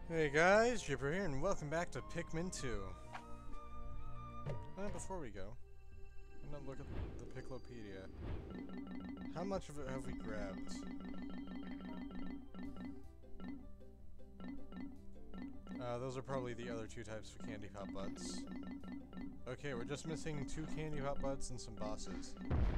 Hey guys, Jipper here, and welcome back to Pikmin 2. Before we go, I'm gonna look at the Piclopedia. How much of it have we grabbed? Those are probably the other two types of Candy Pop Buds. Okay, we're just missing 2 Candy Pop Buds and some bosses.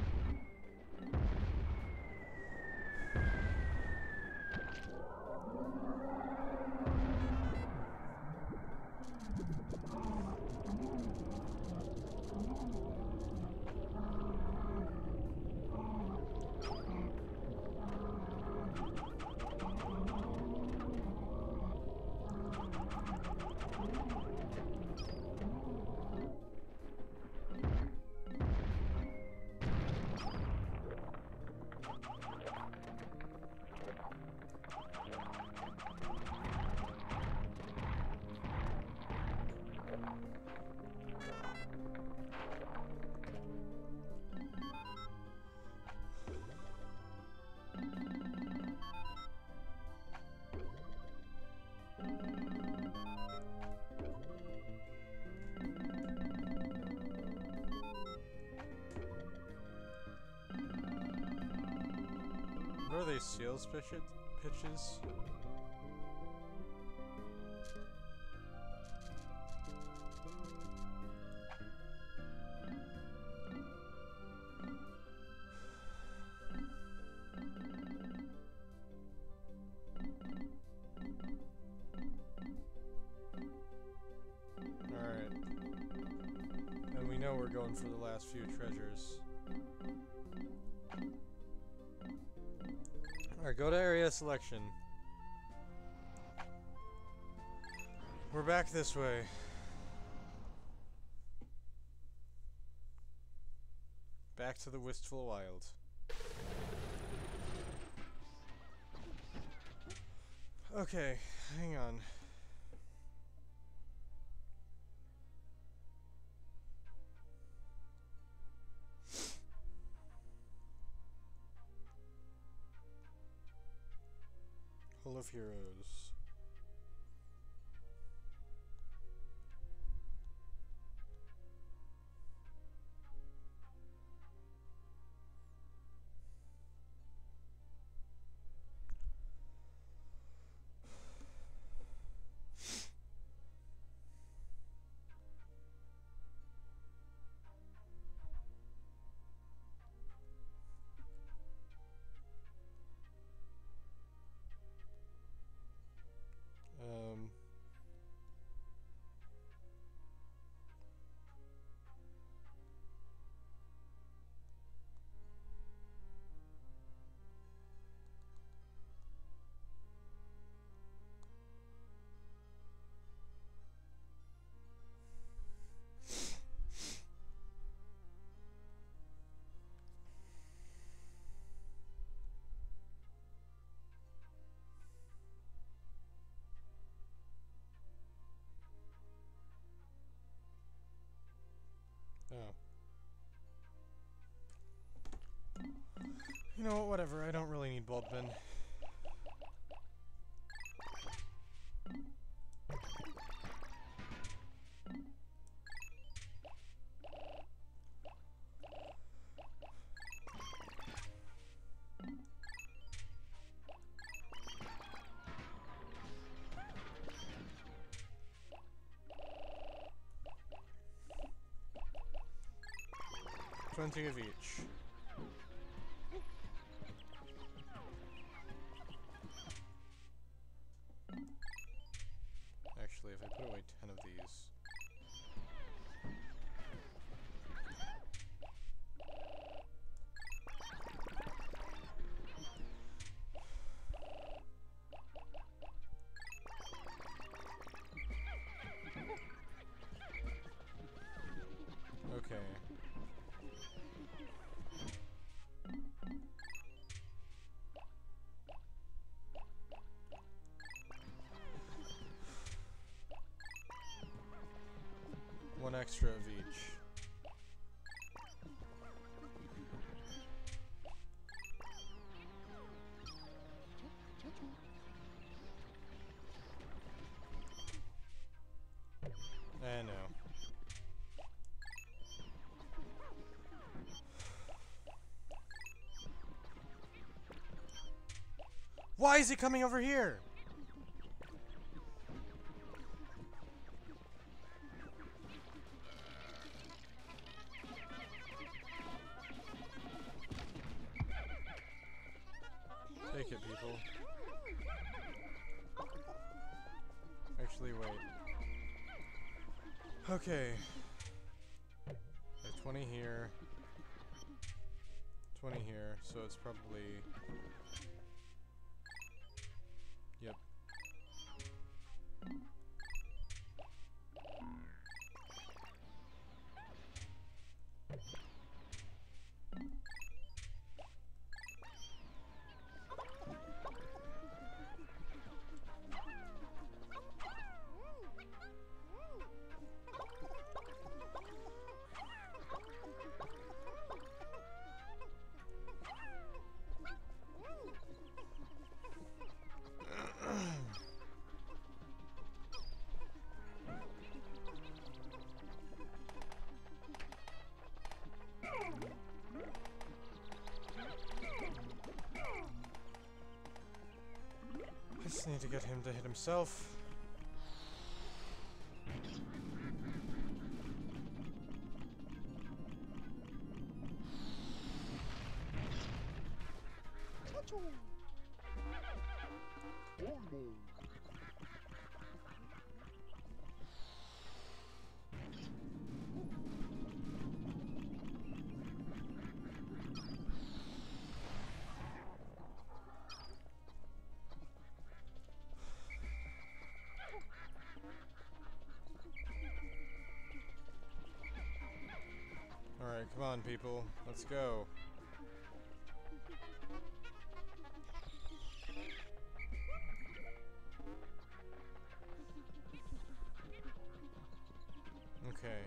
What are they, seals pitches? Alright. And we know we're going for the last few treasures. Alright, go to area selection. We're back this way. Back to the Wistful Wild. Okay, hang on. Hall of Heroes. Oh. You know what, whatever, I don't really need Bulbin. Plenty of each. Actually, if I put away 10 of these... Okay. One extra of each. Why is he coming over here? Take it, people. Actually, wait. Okay. I have 20 here. 20 here, so it's probably... Yep. I just need to get him to hit himself. Alright, come on, people. Let's go. Okay.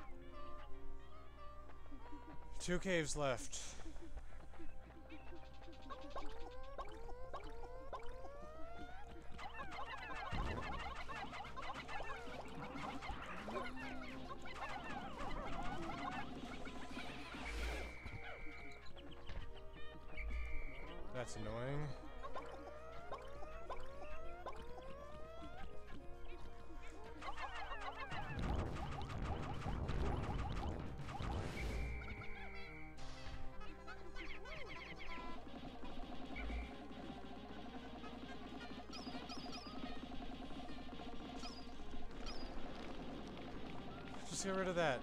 2 caves left. That's annoying. Just get rid of that.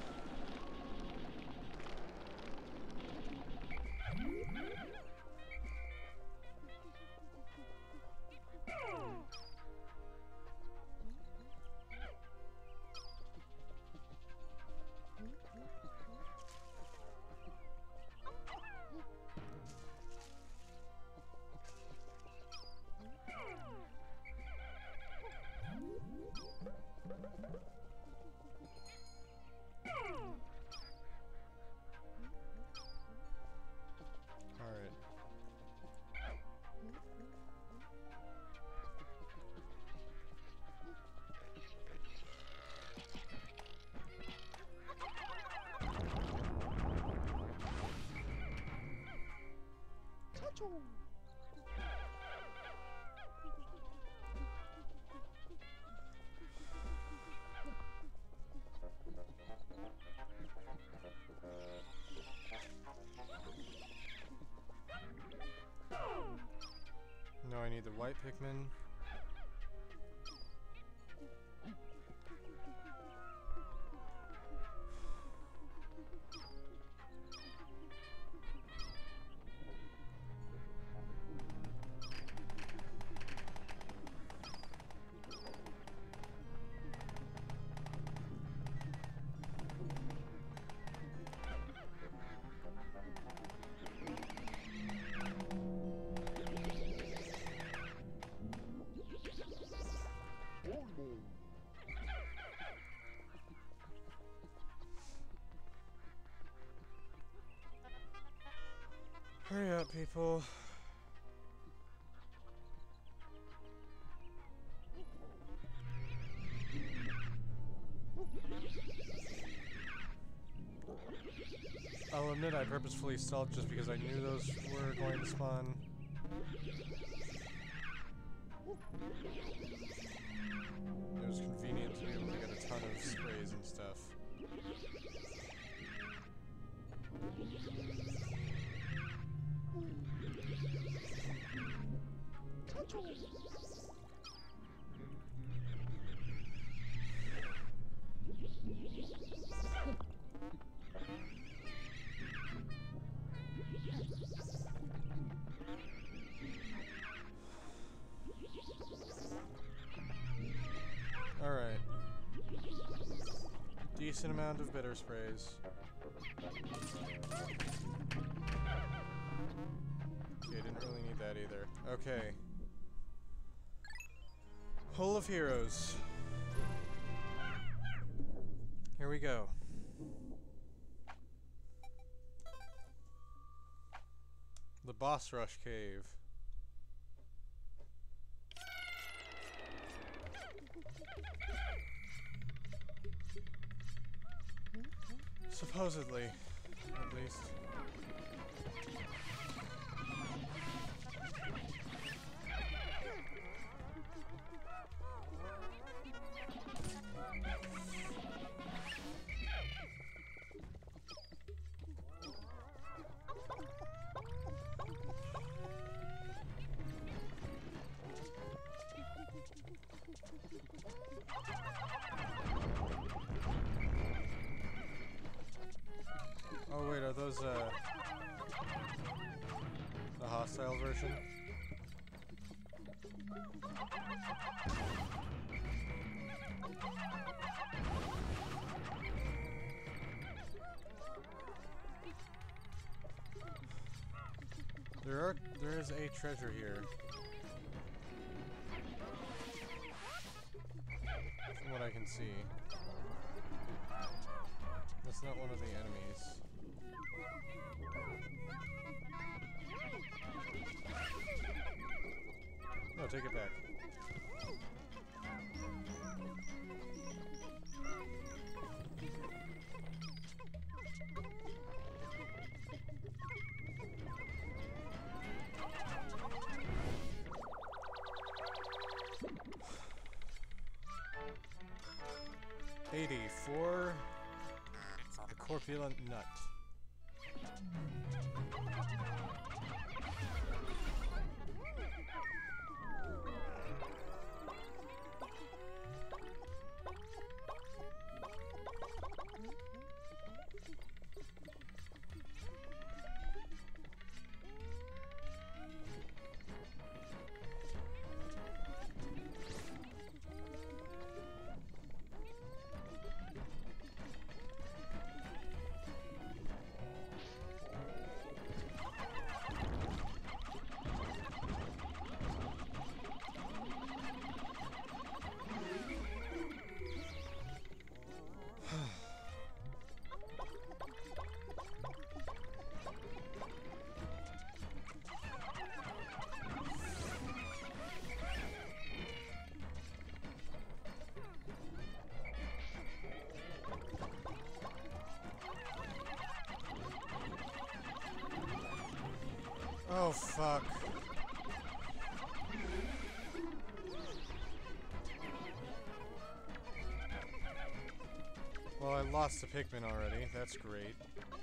No, I need the white Pikmin. Hurry up, people. I'll admit I purposefully stalled just because I knew those were going to spawn. It was convenient to be able to get a ton of sprays and stuff. Alright. Decent amount of bitter sprays. Okay, didn't really need that either. Okay. Hole of Heroes. Here we go. The Boss Rush Cave. Supposedly, at least. Oh wait, are those the hostile version? There is a treasure here. From what I can see. That's not one of the enemies. No, take it back. For the corpulent nut. Oh, fuck. Well, I lost the Pikmin already. That's great.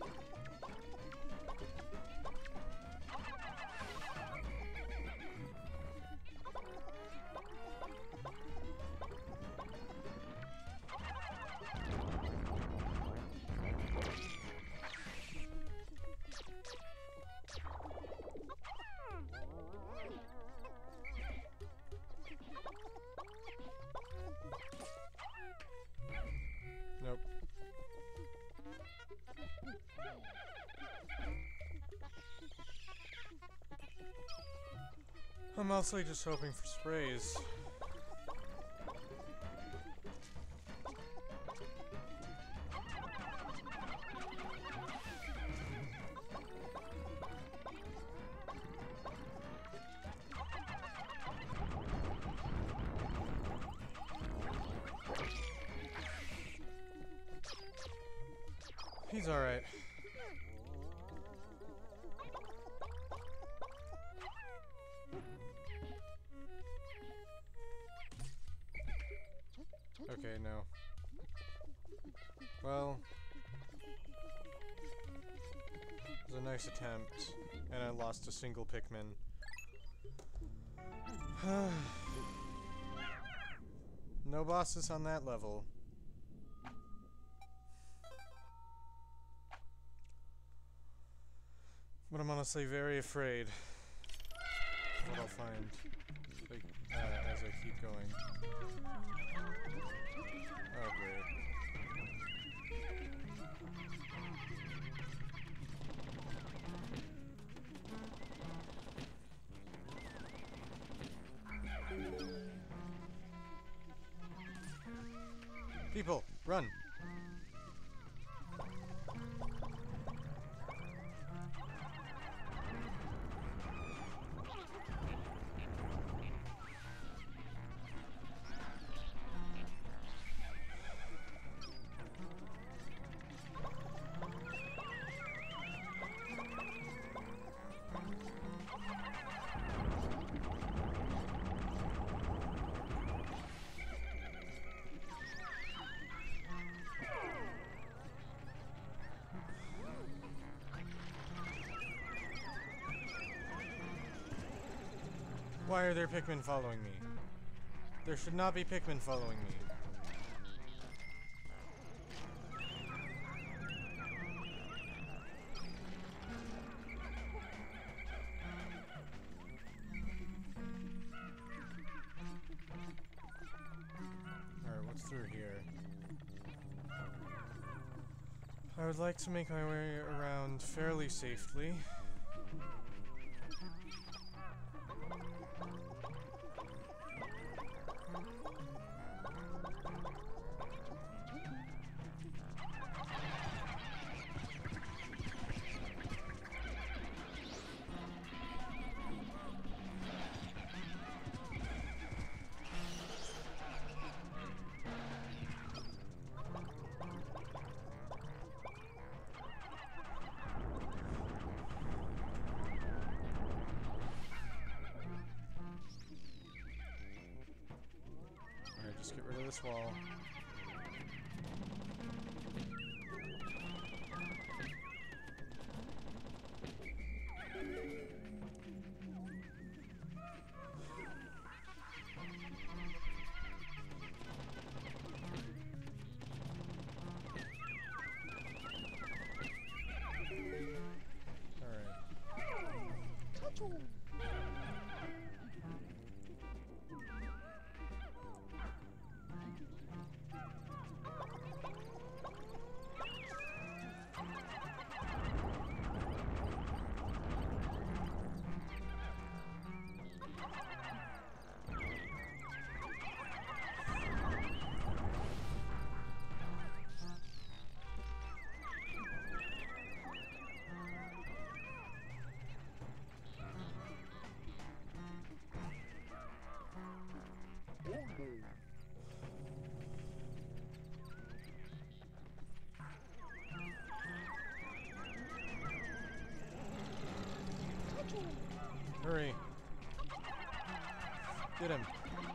Nope. I'm mostly just hoping for sprays. He's alright. Okay, no. Well, it was a nice attempt, and I lost a single Pikmin. No bosses on that level. But I'm honestly very afraid of what I'll find like, as I keep going. Oh, great. People, run! Why are there Pikmin following me? There should not be Pikmin following me. Alright, what's through here? I would like to make my way around fairly safely. Just get rid of this wall. Hurry. Get him.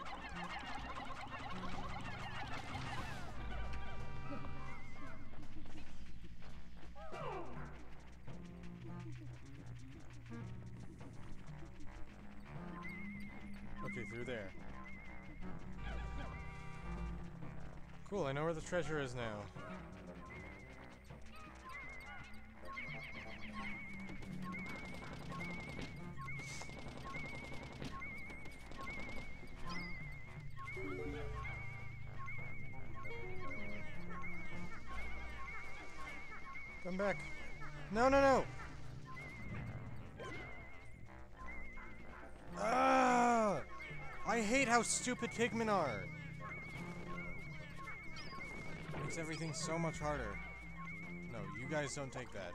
Okay, through there. Cool, I know where the treasure is now. Come back. No, no, no! Ah! I hate how stupid Pikmin are! Makes everything so much harder. No, you guys don't take that.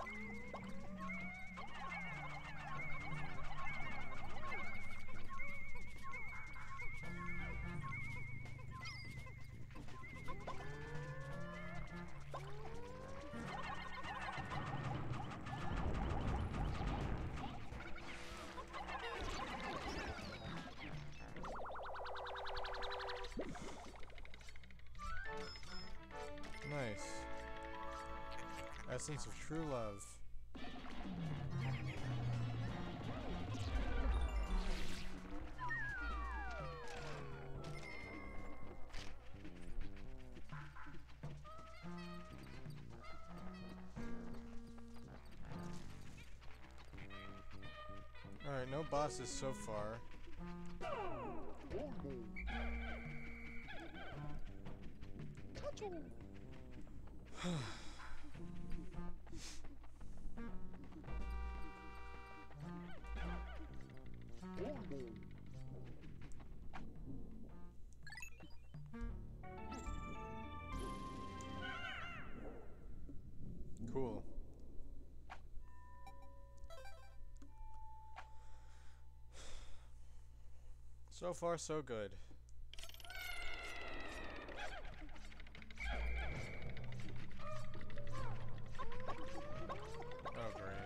Nice. Essence of true love. Alright, no bosses so far. Cool. So far, so good. Oh, great.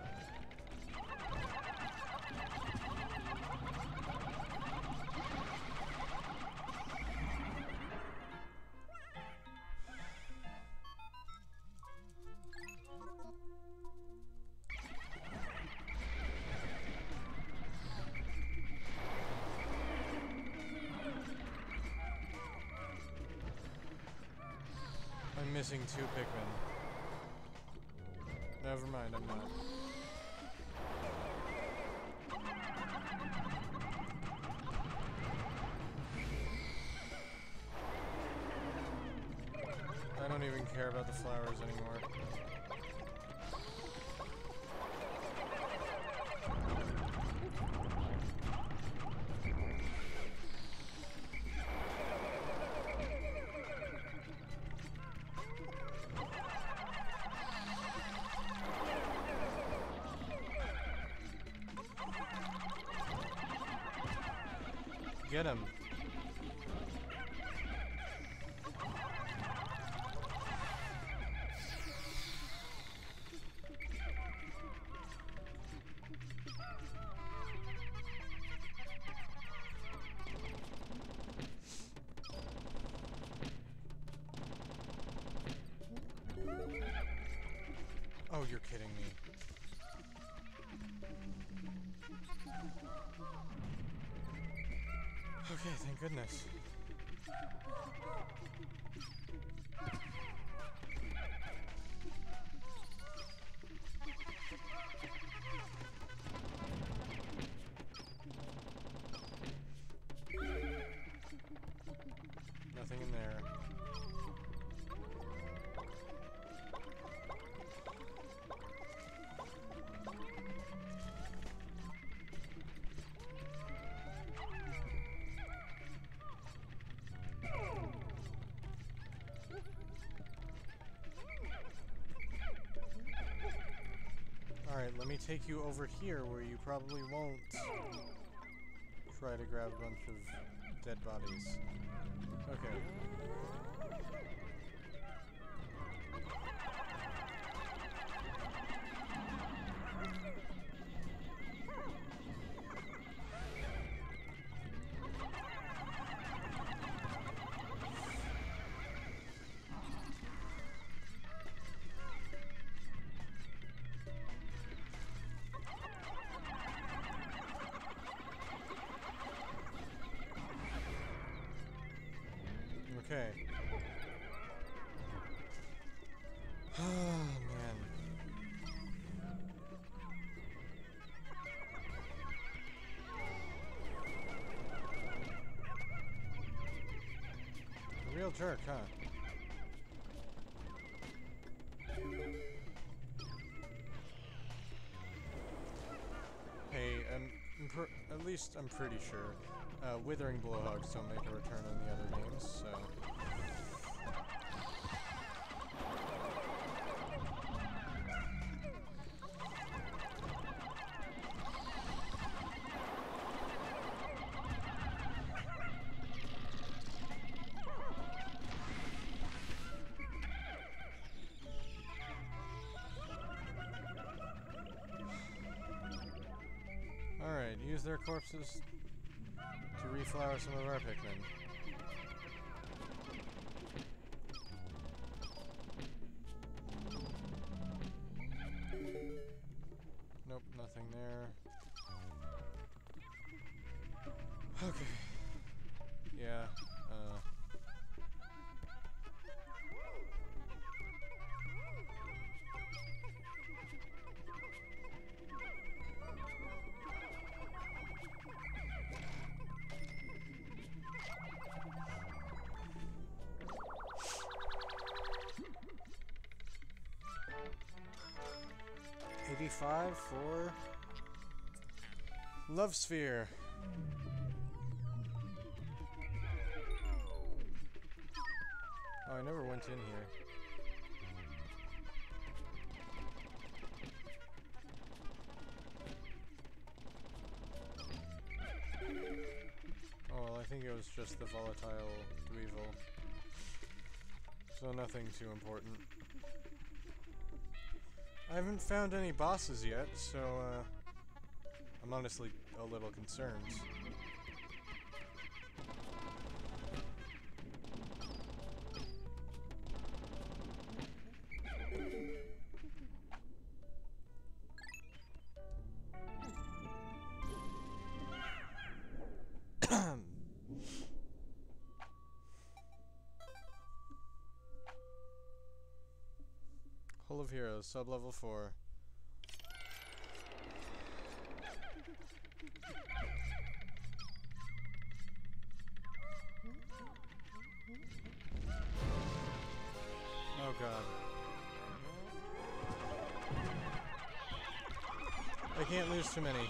I'm missing 2 Pikmin. Never mind, I'm not. I don't even care about the flowers anymore. Get him. Oh, you're kidding me. Okay, thank goodness. Nothing in there. Alright, let me take you over here where you probably won't try to grab a bunch of dead bodies. Okay. Okay. Oh, man. A real jerk, huh? Hey, at least I'm pretty sure withering blowhogs don't make a return on the other games, so... Alright, use their corpses to reflower some of our Pikmin. $185 for Love Sphere. Oh, I never went in here. Oh, well, I think it was just the volatile Weevil. So nothing too important. I haven't found any bosses yet, so I'm honestly a little concerned. Hall of Heroes, sub-level 4. Oh god. I can't lose too many.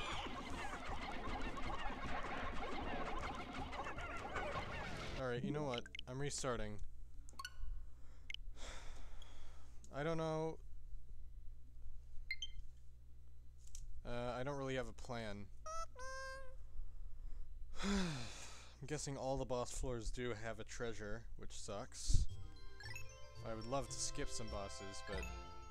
Alright, you know what? I'm restarting. I don't know. I don't really have a plan. I'm guessing all the boss floors do have a treasure, which sucks. I would love to skip some bosses, but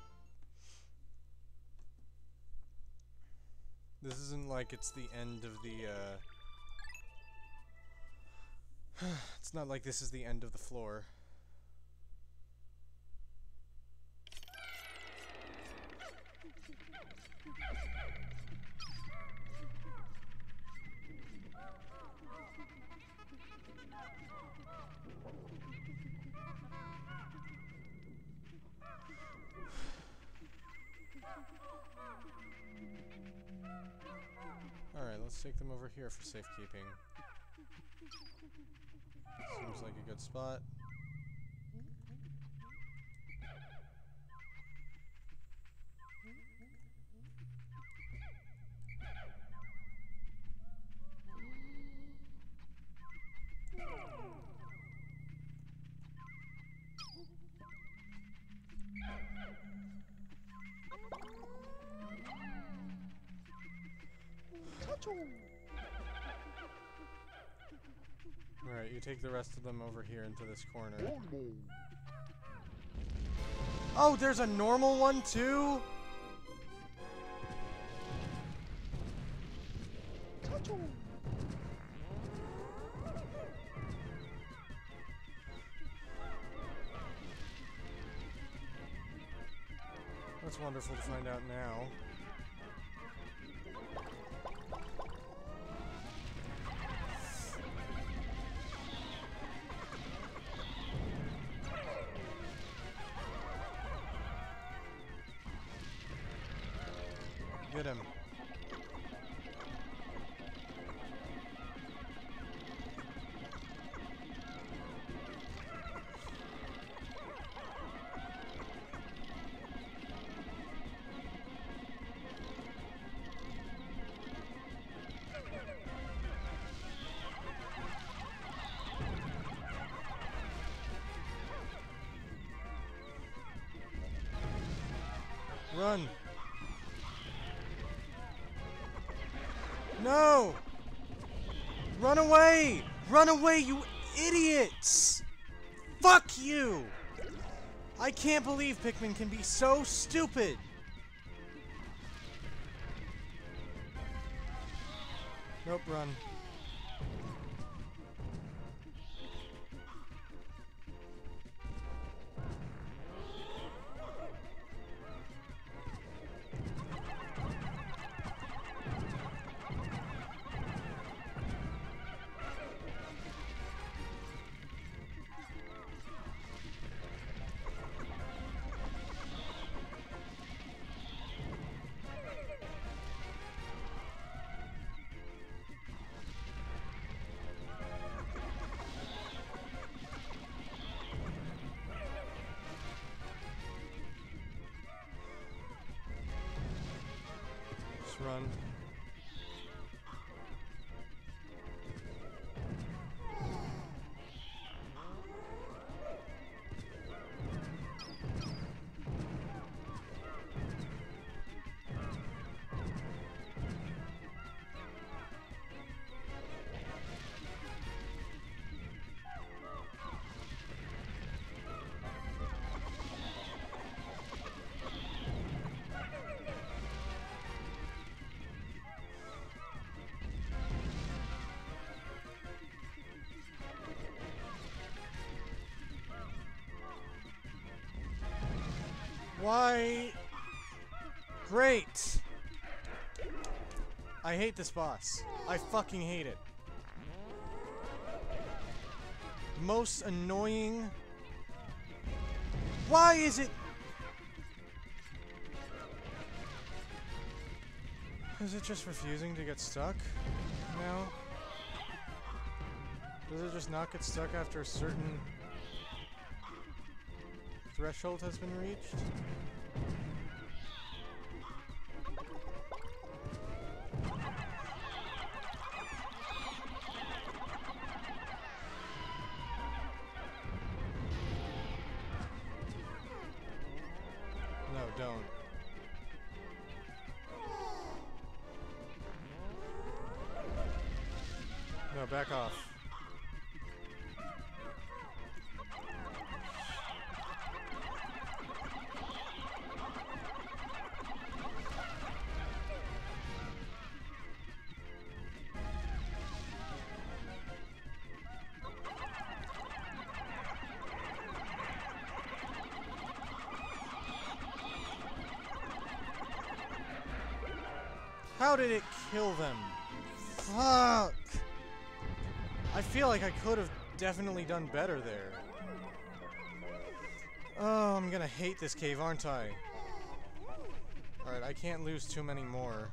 this isn't like it's the end of the, it's not like this is the end of the floor. Alright, let's take them over here for safekeeping. Seems like a good spot. Alright, you take the rest of them over here into this corner. Oh, there's a normal one too? That's wonderful to find out now. Get him. Run! No! Run away! Run away, you idiots! Fuck you! I can't believe Pikmin can be so stupid! Nope, run. Just run. Why? Great! I hate this boss. I fucking hate it. Most annoying. Why is it? Is it just refusing to get stuck? No? Does it just not get stuck after a certain threshold has been reached? No, don't. No, back off. How did it kill them? Fuck! I feel like I could have definitely done better there. Oh, I'm gonna hate this cave, aren't I? Alright, I can't lose too many more.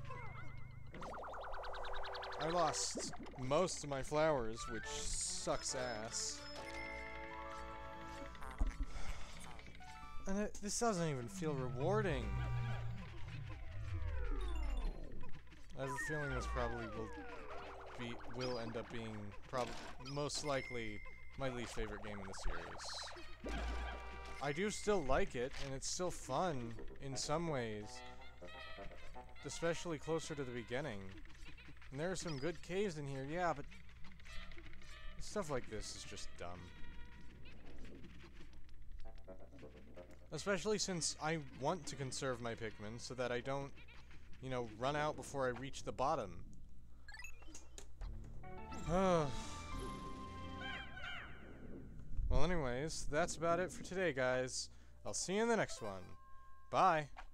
I lost most of my flowers, which sucks ass. And this doesn't even feel rewarding. I have a feeling this probably will end up being most likely my least favorite game in the series. I do still like it, and it's still fun in some ways, especially closer to the beginning. And there are some good caves in here, yeah, but stuff like this is just dumb. Especially since I want to conserve my Pikmin so that I don't, you know, run out before I reach the bottom. Well, anyways, that's about it for today, guys. I'll see you in the next one. Bye.